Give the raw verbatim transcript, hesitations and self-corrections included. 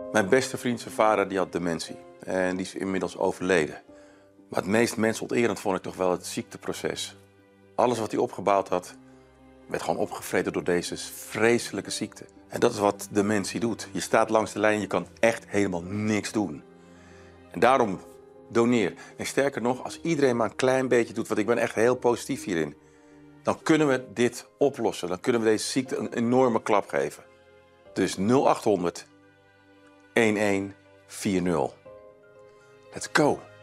Mijn beste vriend, zijn vader, die had dementie. En die is inmiddels overleden. Maar het meest mensonterend vond ik toch wel het ziekteproces. Alles wat hij opgebouwd had, werd gewoon opgevreten door deze vreselijke ziekte. En dat is wat dementie doet. Je staat langs de lijn en je kan echt helemaal niks doen. En daarom doneer. En sterker nog, als iedereen maar een klein beetje doet, want ik ben echt heel positief hierin, dan kunnen we dit oplossen. Dan kunnen we deze ziekte een enorme klap geven. Dus nul acht honderd, een een vier nul. Let's go!